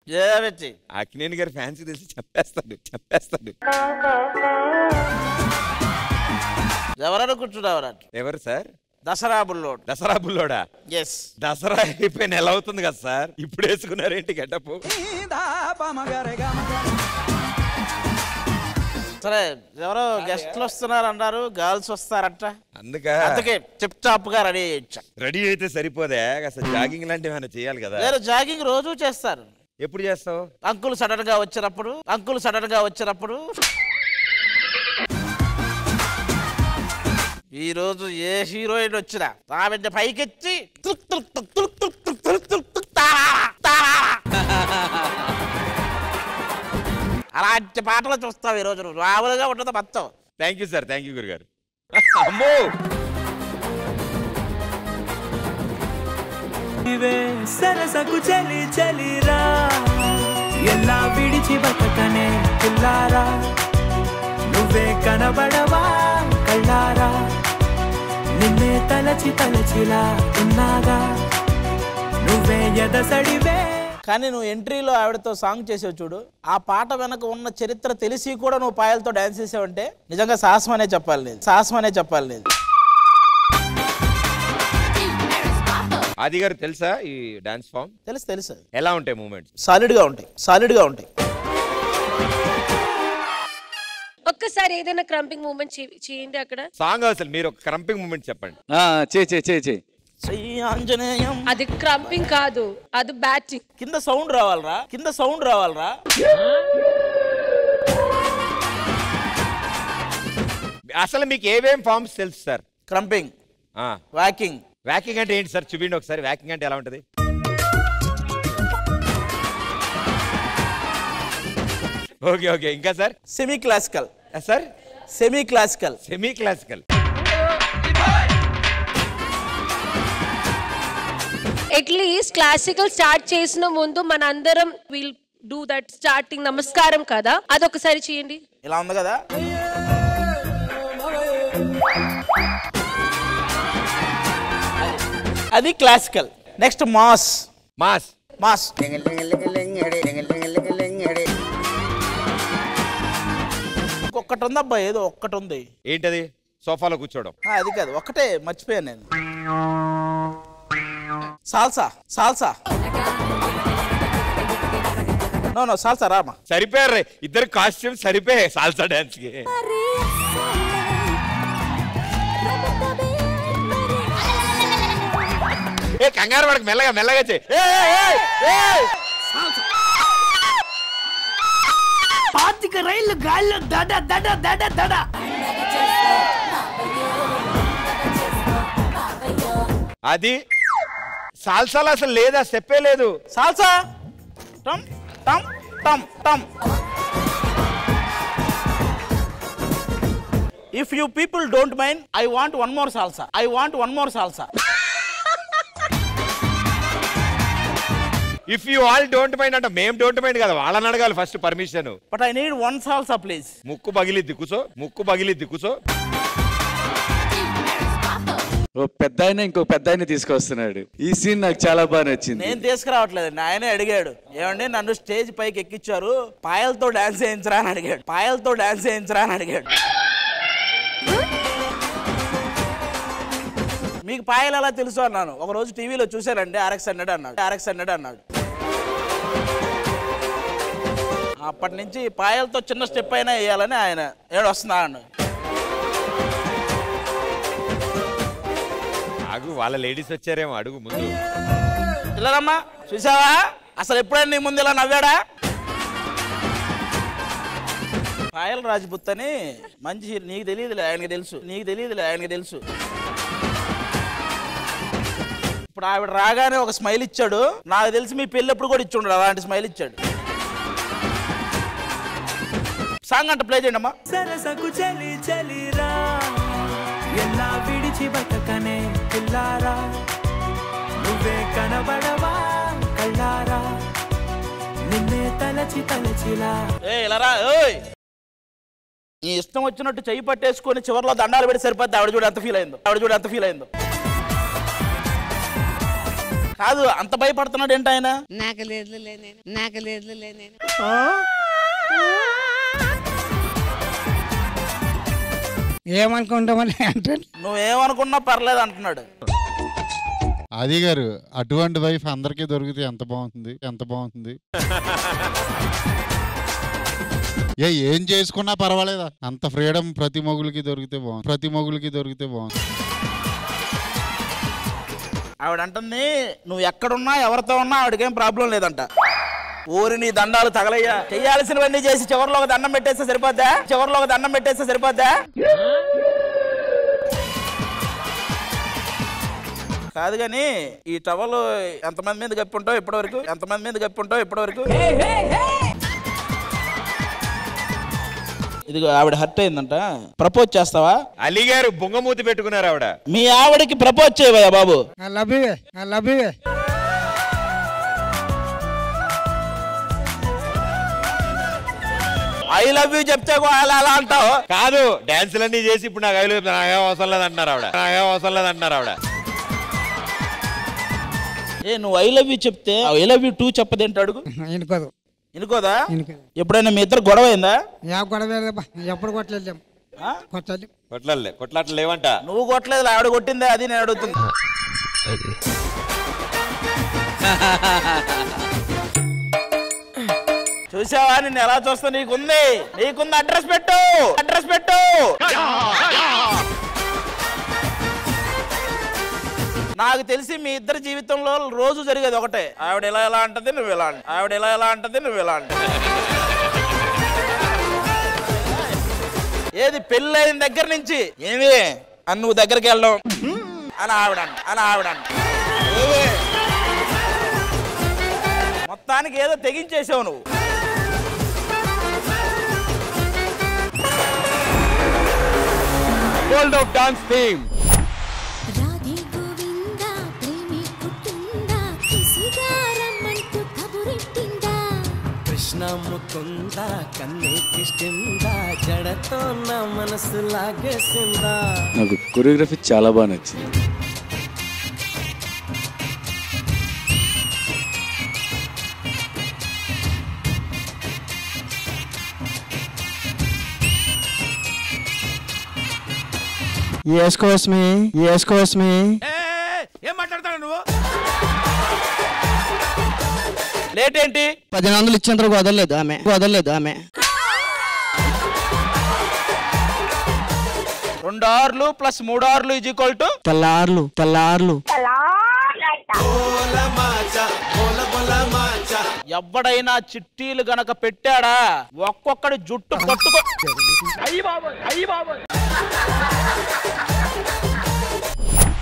అక్కినేని గారి ఫ్యాన్స్ తెలిసి చెప్పేస్తాడు. ఎవరైనా కూర్చున్నావు? ఎవరు సార్? దసరా బుల్లోడా? దసరా అయిపోయిన ఎలా అవుతుంది కదా సార్, ఇప్పుడు వేసుకున్నారేంటి గెటప్? సరే, ఎవరో గెస్ట్లు వస్తున్నారు అన్నారు, గర్ల్స్ వస్తారంట, అందుకే చిప్ చాప్ గా రెడీ అయితే సరిపోదే, అసలు జాగింగ్ లాంటివి ఏమైనా చేయాలి కదా. జాగింగ్ రోజు చేస్తారు. ఎప్పుడు చేస్తావు? అంకుల్ సడన్ గా వచ్చినప్పుడు. ఈ రోజు ఏ హీరోయిన్ వచ్చినా ఆమె పైకెచ్చి అలాంటి పాటలు చూస్తావు ఈ రోజు. మామూలుగా ఉండదు మొత్తం. Thank you sir, thank you గురుగారు. అమ్మో, సరసకు చలి చలిరా, ఎలా విడిచి బతకనే పిల్లారా, నువ్వే కనబడవా కళ్ళారా, నిన్నే తలచిలా ఉన్నాగా, నువ్వే ఎదసడివే. కానీ నువ్వు ఎంట్రీలో ఆవిడతో సాంగ్ చేసావు చూడు, ఆ పాట వెనక ఉన్న చరిత్ర తెలిసి కూడా నువ్వు పాయలతో డాన్స్ చేసావంటే నిజంగా సాహసం అనే చెప్పాలి లేదు. ఆది గారు తెలుసా ఈ డాన్స్ ఫామ్? తెలుసు. ఎలా ఉంటాయి మూమెంట్స్? సాలిడ్ గా ఉంటాయి. ఒక్కసారి ఏదైనా క్రంపింగ్ మూమెంట్ చేయండి అక్కడ. సాంగ్ అసలు మీరు ఒక క్రంపింగ్ మూమెంట్ చెప్పండి. అది క్రంపింగ్ కాదు, అది బ్యాటింగ్. కింద సౌండ్ రావాలరా. అసలు మీకు ఏమేం ఫార్మ్స్ తెలుసు సార్? క్రంపింగ్, వాకింగ్ అంటే ఏంటి సార్? చూపిండి ఒకసారి. వాకింగ్ అంటే ఎలా ఉంటది? ఓకే. ఇంకా sir? Semi classical sir. Semi classical at least classical start చేసిన ముందు మనందరం విల్ డూ దట్ స్టార్టింగ్ నమస్కారం కదా, అదొకసారి చేయండి. ఇలా ఉంది కదా. అది క్లాసికల్. Next mass. ఒక్కటి ఉంది అబ్బా, ఏదో ఒక్కటి ఉంది. ఏంటది? సోఫాలో కూర్చోవడం. అది కాదు, ఒక్కటే మర్చిపోయాను నేను. సాల్సా. No salsa Rama. సరిపోయారు ఇద్దరు కాస్ట్యూమ్, సరిపోయాయి సాల్సా డాన్స్ కి. కంగారు పడకు, మెల్లగా చేయి. పాతిక రైలు గాల్లో దడ. అది సాల్సాలో అసలు లేదా, స్టెప్పే లేదు. సాల్సా టమ్ టమ్ టమ్ టమ్. If you people don't mind, I want one more salsa. If you all don't mind అంటే మేము డోంట్ మైండ్ కదా, వాళ్ళని అడగాలి first permission. But I need one salsa please. ముక్కు పగిలిద్ది కూసో. పెద్ద ఆయన ఇంకో పెద్ద ఆయన తీసుకొస్తున్నాడు. ఈ సీన్ నాకు చాలా బాగా నచ్చింది. నేను తీసుకురావట్లేదండి, ఆయనే అడిగాడు. ఏమండి నన్ను స్టేజ్ పైకి ఎక్కించారు, పాయలతో డాన్స్ చేయించరా అని అడిగాడు. మీకు పాయలు ఎలా తెలుసు అన్నాను. ఒక రోజు టీవీలో చూశానండి, ఆర్ఎక్స్ హండ్రెడ్ అన్నాడు. అప్పటి నుంచి పాయలతో చిన్న స్టెప్ అయినా వేయాలని ఆయన వస్తున్నా అన్నాడు. వాళ్ళ లేడీస్ వచ్చారేమో, అడుగు ముందు. పిల్లలమ్మా చూసావా, అసలు ఎప్పుడైనా నీ ముందు ఇలా నవ్వాడా? పాయల్ రాజ్పుత్ అని మంచి, నీకు తెలియదులే ఆయనకి తెలుసు. ఇప్పుడు ఆవిడ రాగానే ఒక స్మైల్ ఇచ్చాడు. నాకు తెలిసి మీ పెళ్ళెప్పుడు కూడా ఇచ్చుండ్రు అలాంటి స్మైల్ ఇచ్చాడు. సాంగ్ అంటే ప్లే చేయండి అమ్మా. సరసకు చలి చలిరా, ఎలా విడిచి బతకనే పిల్లారా, నువ్వే కనబడవా కళ్ళారా, నిన్నే తలచిలా. ఇలారా, నీ ఇష్టం వచ్చినట్టు చెయ్యి పట్టేసుకొని చివరిలో దండాలు పెట్టి సరిపోద్ది. ఆవిడ చూడు ఎంత ఫీల్ అయిందో. కాదు అంత భయపడుతున్నాడు ఏంటి ఆయన? నాకు లేదులే నేను ఏమనుకుంటామని అంటే నువ్వేమనుకున్నా పర్లేదు అంటున్నాడు. ఆది గారు అటువంటి వైఫ్ అందరికీ దొరికితే ఎంత బాగుంటుంది, ఎంత బాగుంటుంది. ఏం చేసుకున్నా పర్వాలేదా, అంత ఫ్రీడమ్ ప్రతి మొగులకి దొరికితే బాగుంది. ఆవిడ అంటుంది నువ్వు ఎక్కడున్నా ఎవరితో ఉన్నా ఆవిడకేం ప్రాబ్లం లేదంట. ఊరి నీ దండాలు తగలయ్యా, చెయ్యాల్సినవన్నీ చేసి చివరిలో ఒక దండం పెట్టేస్తే సరిపోద్దా? కాదు కానీ ఈ టవల్ ఎంతమంది మీద కప్పి ఉంటావు ఇప్పటివరకు? ఇదిగో ఆవిడ హర్ట్ అయిందంట, ప్రపోజ్ చేస్తావా? అలీ గారు బొంగమూతి పెట్టుకున్నారు ఆవిడ. మీ ఆవిడకి ప్రపోజ్ చేయవయ్యా బాబు. I love you I love you చెప్తే అలా అంటావు. కాదు డాన్సులన్నీ చేసి ఇప్పుడు నాకు నాకేం అవసరం లేదంటున్నారు ఆవిడ. నువ్వు ఐ లవ్ యూ చెప్తే ఐ లవ్ యూ 2 చెప్పదేంటి అడుగు. ఇనుకోదా? ఎప్పుడైనా మీ ఇద్దరు గొడవ అయిందా? ఎప్పుడు కొట్టలేదు కొట్లాటలు లేవంట. నువ్వు కొట్టలేదు, ఆవిడ కొట్టిందే, అది నేను అడుగుతుంది. చూసావా నిన్ను ఎలా చూస్తా? నీకుంది అడ్రస్ పెట్టు. నాకు తెలిసి మీ ఇద్దరి జీవితంలో రోజు జరిగేది ఒకటే, ఆవిడ ఎలా అంటది నువ్వు ఇలా అంట. ఏది పెళ్ళైన దగ్గర నుంచి ఏమి అని నువ్వు దగ్గరికి వెళ్ళడం అని ఆవిడ మొత్తానికి ఏదో తెగించేసావు నువ్వు. World of dance theme. Krishna Mukunda కన్నెకిష్టిందా జడతో నా మనసు లాగేసిందా. నాకు కొరియోగ్రఫీ చాలా బాగా నచ్చింది. ఏం మాట్లాడతాడు నువ్వు? లేట్ ఏంటి? 10 ఇచ్చేంత వదలలేదు ఆమె 2 ఆర్లు ప్లస్ 3 ఆర్లు ఈజ్ ఈక్వల్ టు తెల్లార్లు. ఎవడైనా చిట్టీలు గనక పెట్టాడా ఒక్కొక్కడి జుట్టు పట్టుకో. అయ్యి బాబోయ్